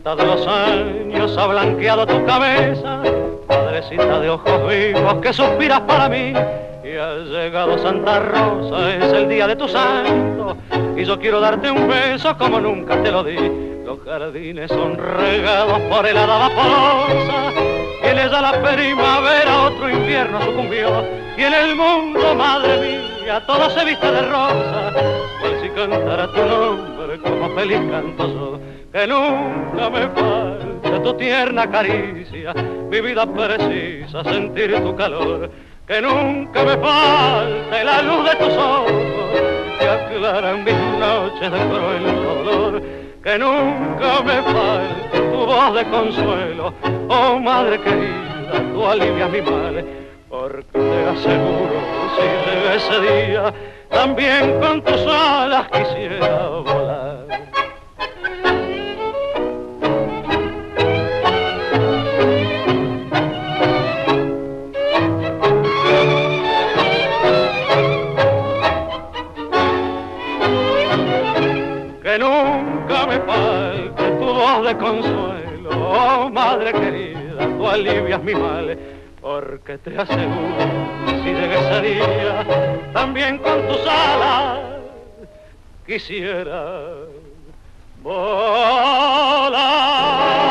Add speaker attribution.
Speaker 1: vuelta de los años ha blanqueado tu cabeza, madrecita de ojos vivos que suspiras para mí. Y ha llegado Santa Rosa, es el día de tu santo, y yo quiero darte un beso como nunca te lo di. Los jardines son regados por el hada vaporosa, y en ella la primavera otro invierno sucumbió. Y en el mundo, madre mía, todo se viste de rosa, pues si cantara tu nombre como feliz canto yo. Que nunca me falte tu tierna caricia, mi vida precisa sentir tu calor. Que nunca me falte la luz de tus ojos, que aclaran mis noches de cruel dolor. Que nunca me falte tu voz de consuelo, oh madre querida, tú alivias mi mal. Porque te aseguro, si llega ese día, también con tus alas quisiera volar. Que nunca me falte tu voz de consuelo, oh madre querida, tú alivias mi mal. Porque te aseguro, si llega ese día, también con tus alas quisiera volar.